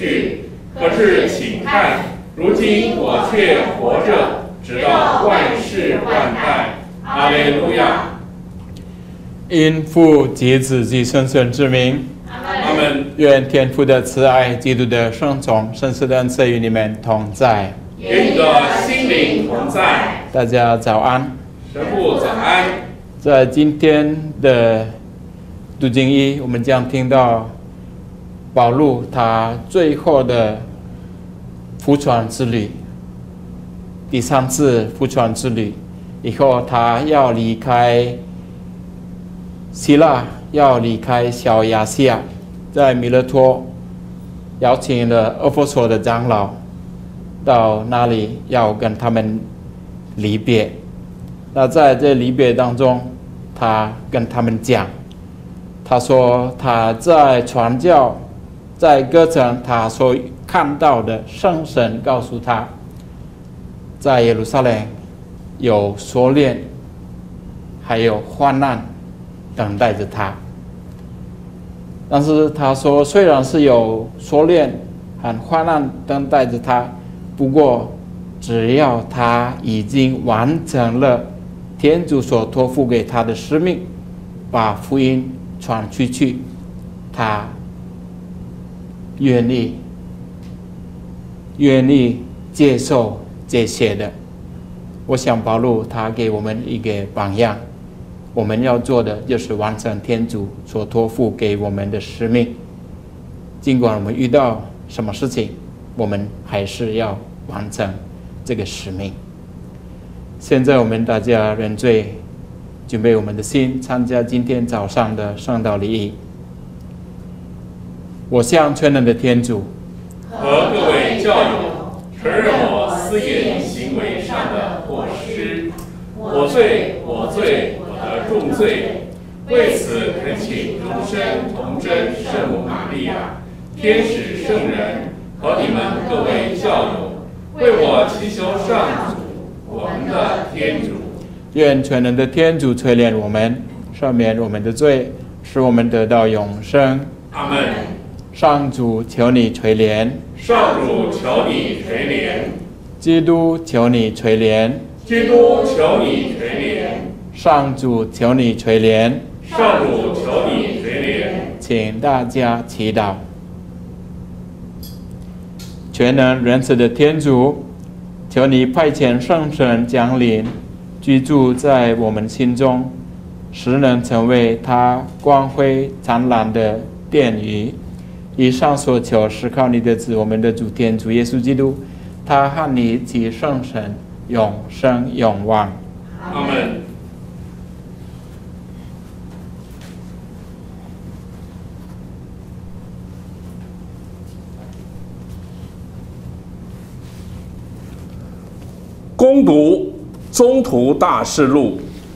去。可是请看，如今我却活着，直到万世万代。阿利路亚。 因父及子及圣神之名， 阿门。 愿天父的慈爱、基督的圣宠、圣事的恩赐与你们同在。 与你的心灵同在。 大家早安。 神父早安。 在今天的读经一，我们将听到保禄他最后的福传之旅，第3次福传之旅以后，他要离开希腊，要离开小亚细亚，在米勒托邀请了厄弗所的长老到那里，要跟他们离别。那在这离别当中，他跟他们讲，他说他在传教，在歌城他所看到的圣神告诉他，在耶路撒冷有锁链，还有患难等待着他。但是他说，虽然是有锁链和患难等待着他，不过只要他已经完成了天主所托付给他的使命，把福音传出去，他愿意接受这些的。我想保禄他给我们一个榜样，我们要做的就是完成天主所托付给我们的使命。尽管我们遇到什么事情，我们还是要完成这个使命。现在我们大家认罪，准备我们的心，参加今天早上的圣道礼仪。我向全能的天主和各位教友承认我思言行为上的过失，我罪，我的重罪。为此恳请终身童真圣母玛利亚、天使圣人和你们各位教友，为我祈求上主，我们的天主。 愿全能的天主垂怜我们，赦免我们的罪，使我们得到永生。 阿门。 上主，求你垂怜。 上主，求你垂怜。 基督，求你垂怜。 基督，求你垂怜。 上主，求你垂怜。 上主，求你垂怜。 请大家祈祷。全能仁慈的天主，求你派遣圣神降临，居住在我们心中，使能成为他光辉灿烂的殿宇。以上所求是靠你的子，我们的主天主耶稣基督，他和你及圣神永生永王。 阿门。攻读中途大事录。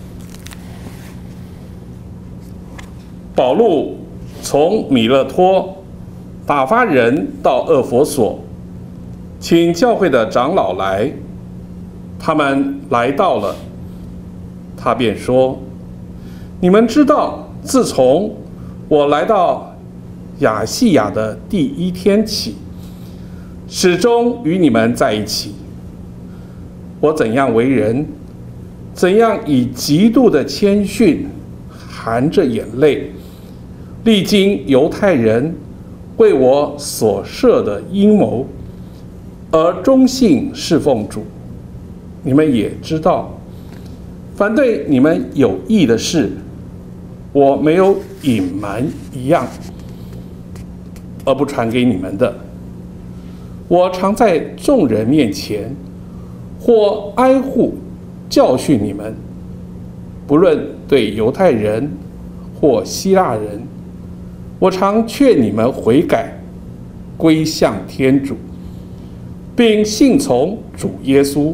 保禄从米勒托打发人到厄弗所，请教会的长老来。他们来到了，他便说：“你们知道，自从我来到亚细亚的第1天起，始终与你们在一起。我怎样为人，怎样以极度的谦逊，含着眼泪，历经犹太人为我所设的阴谋，而忠信侍奉主。你们也知道，反对你们有益的事，我没有隐瞒一样，而不传给你们的。我常在众人面前，或挨护教训你们，不论对犹太人或希腊人，我常劝你们悔改，归向天主，并信从主耶稣。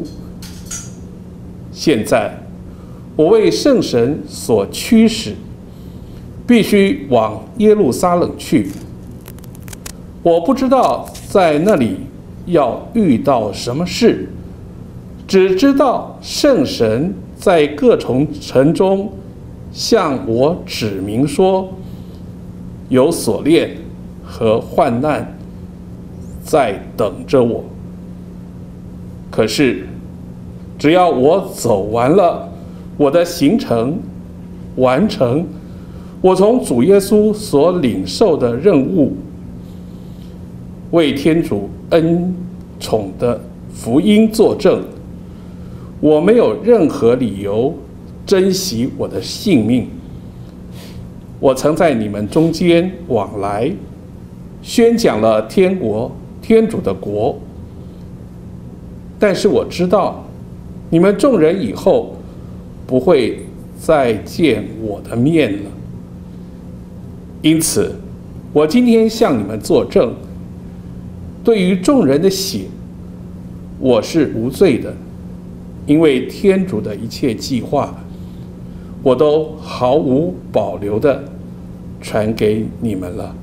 现在我为圣神所驱使，必须往耶路撒冷去。我不知道在那里要遇到什么事，只知道圣神在各城中向我指明说，有锁链和患难在等着我。可是，只要我走完了我的行程，完成我从主耶稣所领受的任务，为天主恩宠的福音作证，我没有任何理由珍惜我的性命。我曾在你们中间往来，宣讲了天主的国。但是我知道，你们众人以后不会再见我的面了。因此，我今天向你们作证，对于众人的血，我是无罪的，因为天主的一切计划，我都毫无保留地传给你们了。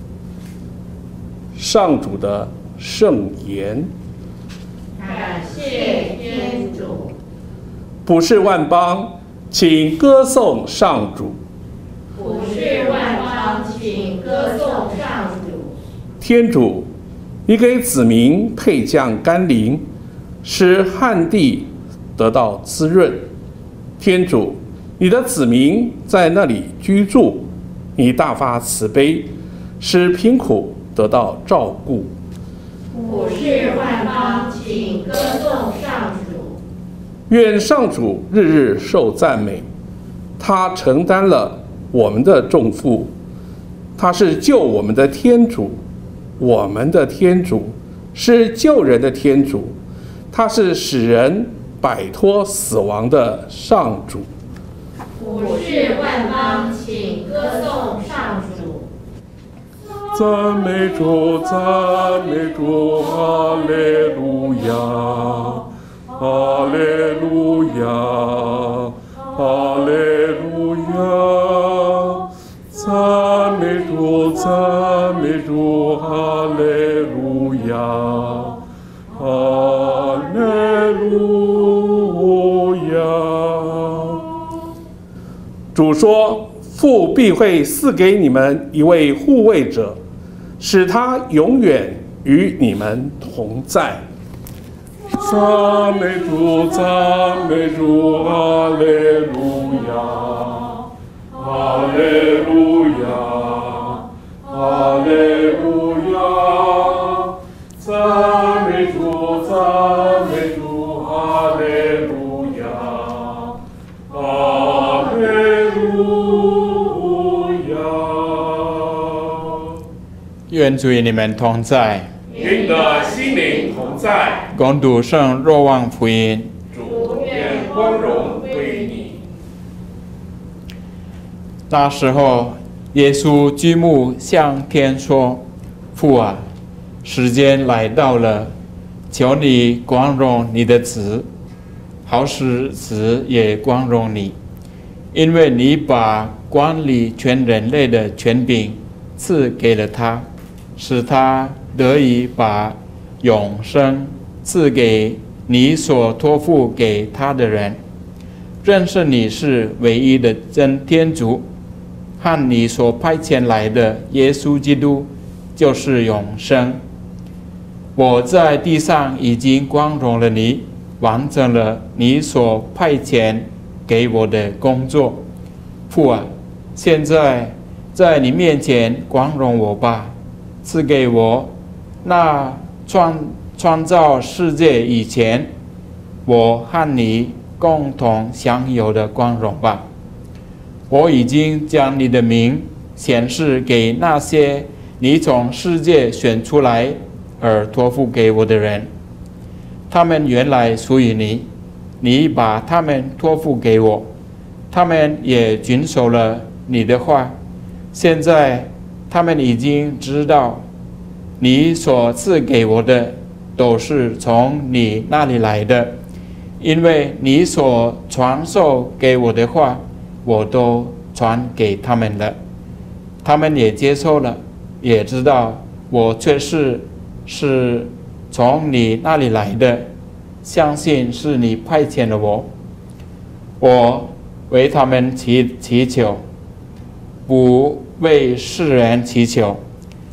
上主的圣言。 感谢天主。 普世万邦，请歌颂上主。 普世万邦，请歌颂上主。 天主，你给子民配降甘霖，使旱地得到滋润。天主，你的子民在那里居住，你大发慈悲，使贫苦得到照顾。 普世万邦，请歌颂上主。 愿上主日日受赞美，他承担了我们的重负，他是救我们的天主，我们的天主是救人的天主，他是使人摆脱死亡的上主。 普世万邦，请歌颂上主。 赞美主，赞美主，哈利路亚，哈利路亚，哈利路亚。赞美主，赞美主，哈利路亚，哈利路亚。主说：“父必会赐给你们一位护卫者，使他永远与你们同在。”赞美主，赞美主，哈利路亚，哈利路亚，哈利路亚。赞美主，赞美主，哈利路亚，哈利路亚。 愿主与你们同在， 与你的心灵同在。 恭读圣若望福音。 主，愿光荣归你。 那时候，耶稣举目向天说：“父啊，时间来到了，求你光荣你的子，好使子也光荣你，因为你把管理全人类的权柄赐给了他，使他得以把永生赐给你所托付给他的人。认识你是唯一的真天主，和你所派遣来的耶稣基督就是永生。我在地上已经光荣了你，完成了你所派遣给我的工作。父啊，现在在你面前光荣我吧，赐给我那创造世界以前，我和你共同享有的光荣吧。我已经将你的名显示给那些你从世界选出来而托付给我的人，他们原来属于你，你把他们托付给我，他们也遵守了你的话。现在他们已经知道，你所赐给我的都是从你那里来的，因为你所传授给我的话，我都传给他们了。他们也接受了，也知道我确实是从你那里来的，相信是你派遣了我。我为他们祈求，不为世人祈求，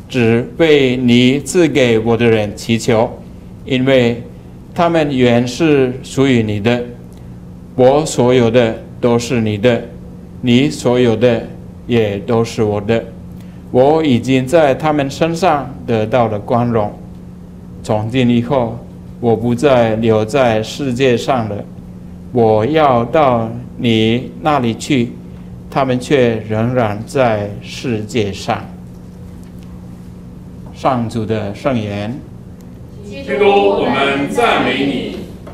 只为你赐给我的人祈求，因为他们原是属于你的。我所有的都是你的，你所有的也都是我的。我已经在他们身上得到了光荣。从今以后，我不再留在世界上了，我要到你那里去，他们却仍然在世界上。上主的圣言。 基督，我们赞美你。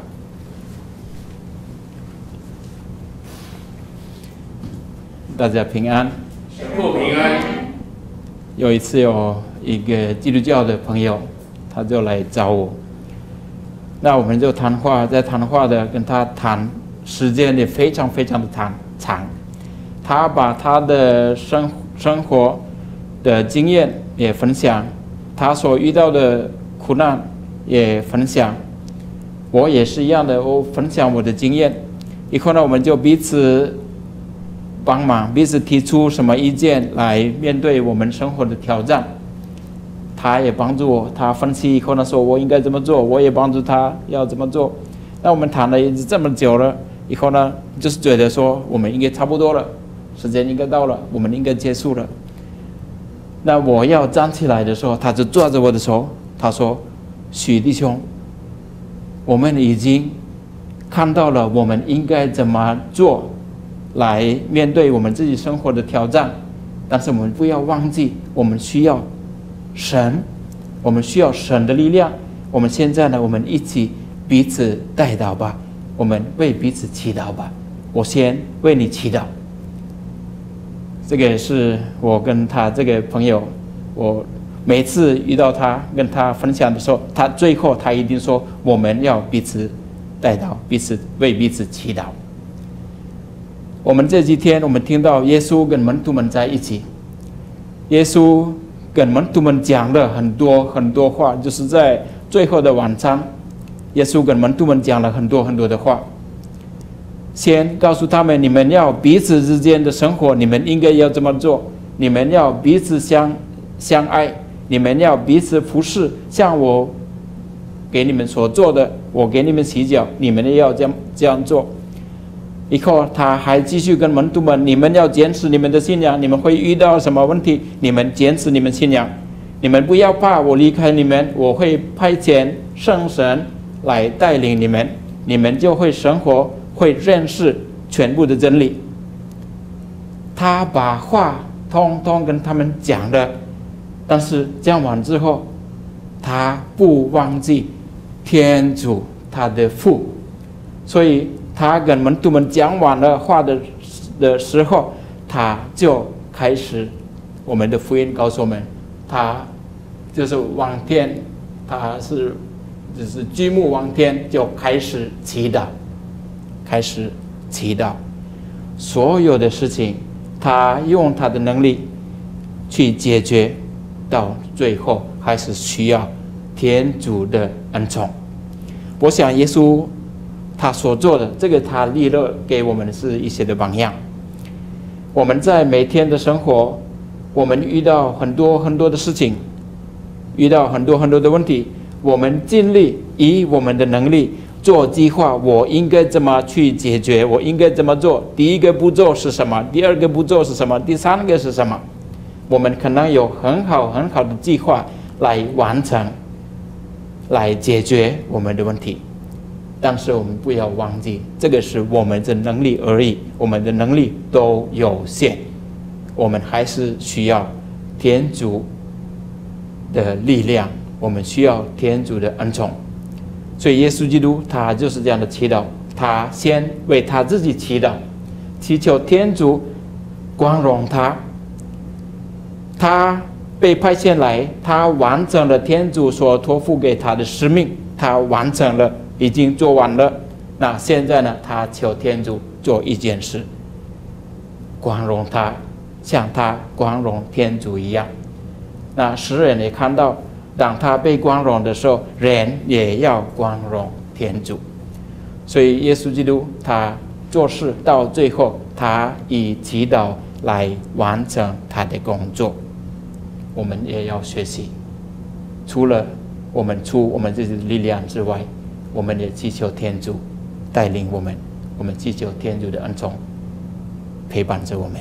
大家平安。 神父平安。 有一次有一个基督教的朋友，他就来找我，那我们就谈话，在谈话的跟他谈，时间也非常非常的长。他把他的生活的经验也分享，他所遇到的苦难也分享，我也是一样的，我分享我的经验。以后呢，我们就彼此帮忙，彼此提出什么意见来面对我们生活的挑战。他也帮助我，他分析以后呢，说我应该怎么做，我也帮助他要怎么做。那我们谈了这么久了，以后呢，就是觉得说我们应该差不多了，时间应该到了，我们应该结束了。那我要站起来的时候，他就抓着我的手，他说：“许弟兄，我们已经看到了我们应该怎么做来面对我们自己生活的挑战，但是我们不要忘记，我们需要神，我们需要神的力量。我们现在呢，我们一起彼此代祷吧，我们为彼此祈祷吧。我先为你祈祷。”这个是我跟他这个朋友，我每次遇到他跟他分享的时候，他最后他一定说我们要彼此代祷，彼此为彼此祈祷。我们这几天我们听到耶稣跟门徒们在一起，耶稣跟门徒们讲了很多话，就是在最后的晚餐，耶稣跟门徒们讲了很多的话。先告诉他们，你们要彼此之间的生活，你们应该要怎么做？你们要彼此相爱，你们要彼此服侍，像我给你们所做的，我给你们洗脚，你们也要这样做。以后他还继续跟门徒们，你们要坚持你们的信仰，你们会遇到什么问题，你们坚持你们信仰，你们不要怕，我离开你们，我会派遣圣神来带领你们，你们就会生活，会认识全部的真理。他把话通通跟他们讲了，但是讲完之后，他不忘记天主他的父，所以他跟门徒们讲完了话的时候，他就开始，我们的福音告诉我们，他就是往天，他是就是举目望天，就开始祈祷，所有的事情，他用他的能力去解决，到最后还是需要天主的恩宠。我想耶稣他所做的这个，他立了给我们是一些的榜样。我们在每天的生活，我们遇到很多的事情，遇到很多的问题，我们尽力以我们的能力做计划，我应该怎么去解决，我应该怎么做，第一个步骤是什么，第二个步骤是什么，第三个是什么，我们可能有很好的计划来完成，来解决我们的问题。但是我们不要忘记，这个是我们的能力而已，我们的能力都有限，我们还是需要天主的力量，我们需要天主的恩宠。所以耶稣基督他就是这样的祈祷，他先为他自己祈祷，祈求天主光荣他，他被派遣来，他完成了天主所托付给他的使命，他完成了，已经做完了。那现在呢，他求天主做一件事，光荣他，像他光荣天主一样。那世人也看到，当他被光荣的时候，人也要光荣天主。所以耶稣基督他做事到最后，他以祈祷来完成他的工作。 我们也要学习。除了我们出我们自己的力量之外，我们也祈求天主带领我们，我们祈求天主的恩宠陪伴着我们。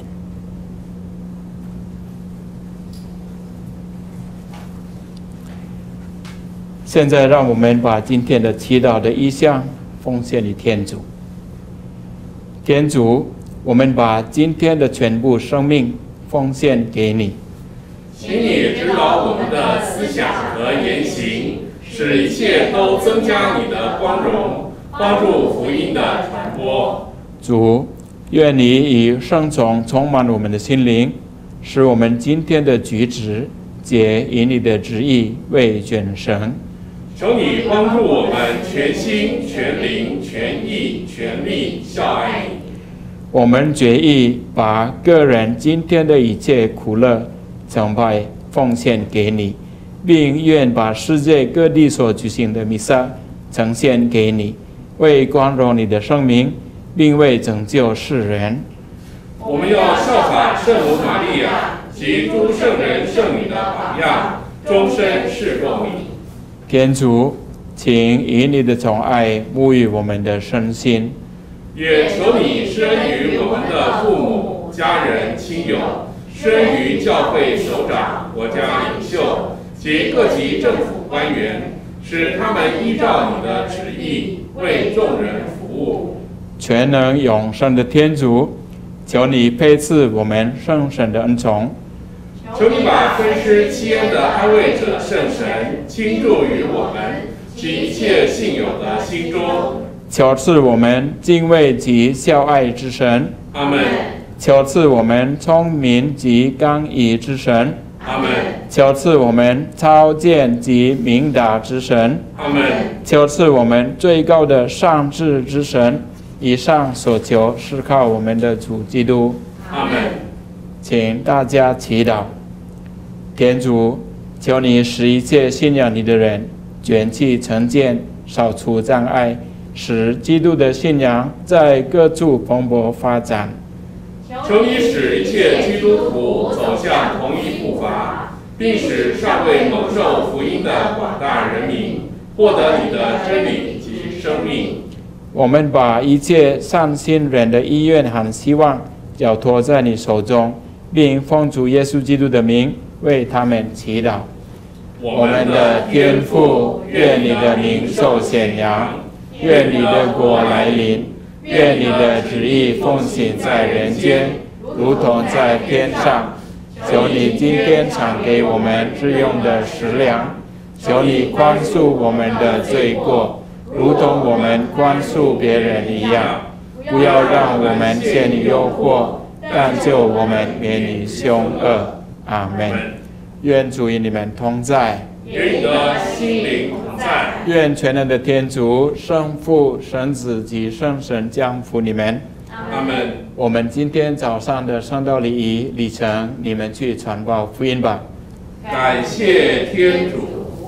现在让我们把今天的祈祷的意向奉献于天主。天主，我们把今天的全部生命奉献给你， 请你指导我们的思想和言行，使一切都增加你的光荣，帮助福音的传播。 主，愿你以圣宠充满我们的心灵，使我们今天的举止皆以你的旨意为准绳。 求你帮助我们全心、全灵、全意、全力效爱你。 我们决意把个人今天的一切苦乐、崇拜奉献给你，并愿把世界各地所举行的弥撒呈现给你，为光荣你的圣名，并为拯救世人。 我们要效法圣母玛利亚及诸圣人圣女的榜样，终身侍奉你。 天主，请以你的宠爱沐浴我们的身心， 也求你施恩于我们的父母、家人、亲友，施恩于教会首长、国家领袖及各级政府官员，使他们依照你的旨意为众人服务。 全能永生的天主，求你配赐我们圣神的恩宠， 求你把分施七恩的安慰者圣神倾注于我们及一切信友的心中。 求赐我们敬畏及孝爱之神， 阿们。 求赐我们聪明及刚毅之神， 阿们。 求赐我们超见及明达之神， 阿们。 求赐我们最高的上智之神。以上所求是靠我们的主基督。 阿们。 请大家祈祷。天主，求你使一切信仰你的人卷起成见，扫除障碍，使基督的信仰在各处蓬勃发展。 求你使一切基督徒走向同一步伐，并使尚未蒙受福音的广大人民获得你的真理及生命。 我们把一切善心人的意愿和希望交托在你手中，并奉主耶稣基督的名为他们祈祷。我们的天父，愿你的名受显扬，愿你的国来临，愿你的旨意奉行在人间，如同在天上。求你今天赏给我们日用的食粮，求你宽恕我们的罪过，如同我们宽恕别人一样。不要让我们陷于诱惑，但救我们免于凶恶。阿们。愿主与你们同在， 与你的心灵同在。 愿全能的天主、圣父、圣子及圣神降福你们。 阿们。 我们今天早上的圣道礼仪礼程，你们去传报福音吧。 感谢天主。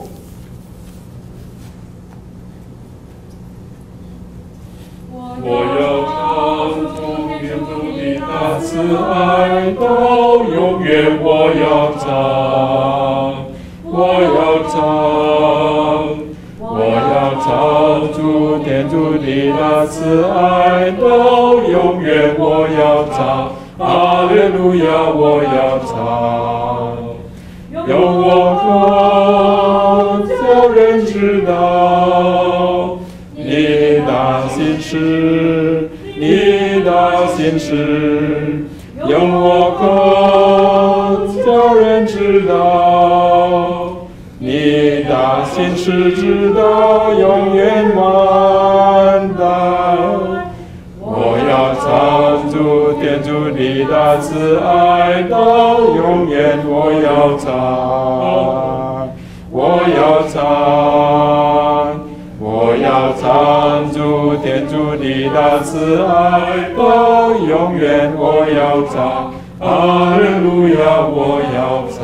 我要唱出天主的大慈爱到永远，我要唱，我要唱，我要唱出天主的大慈爱到永远，我要唱，哈利路亚，我要唱，有我歌，叫人知道你的心事，你的心事，用我口叫人知道你的心事，直到永远完蛋。我要唱出天主的大慈爱到永远，我要唱，我要唱，我要唱出天主的大慈爱到永远，我要唱，哈利路亚，我要唱。